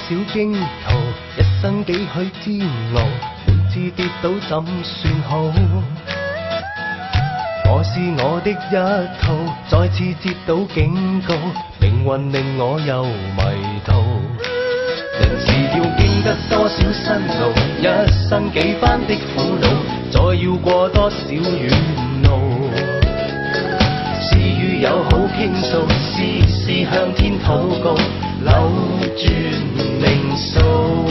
少驚濤，一生幾許煎熬，每次跌倒怎算好？我是我的一套，再次接到警告，命運令我又迷途。人是要經得多少辛勞，一生幾番的苦惱，再要過多少遠路。是與友好傾訴，時時向天禱告，扭轉命數。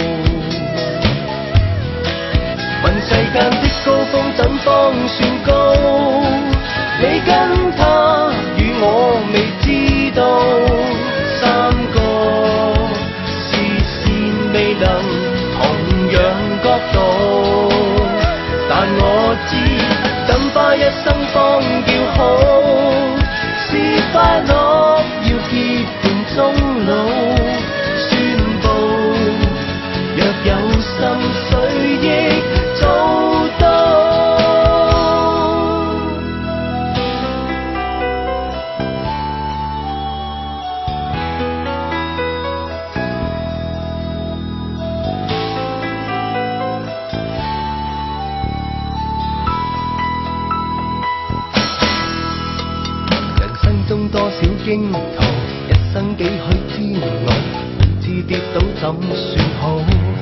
問世間的高峰怎方算高？你跟他與我未知道，三個視線未能同樣角度，但我知怎花一生方叫好，是快樂要結伴終老。宣佈若有心誰亦做到。中多少驚濤，一生幾許煎熬，每次跌倒怎算好？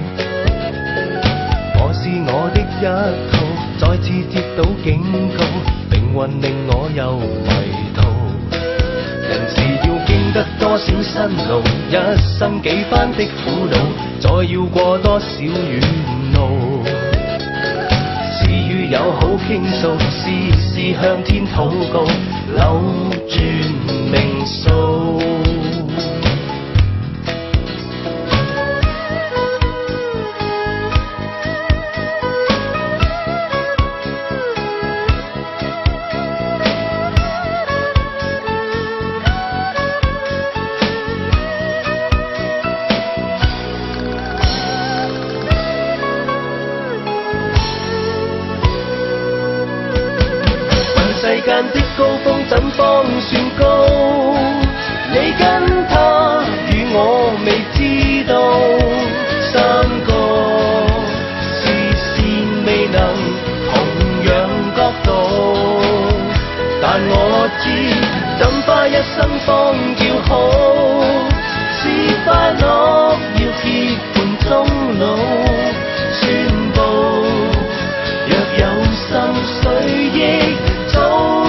我是我的一套，再次接到警告，命運令我又迷途。人是要經得多少辛勞，一生幾番的苦惱，再要過多少遠路。是與友好傾訴，時時向天禱告，扭轉命數。世間的高峰怎方算高？你跟他與我未知道，三個視線未能同樣角度，但我知怎花一生方叫好，是快樂要結伴終老。宣佈若有心誰亦做。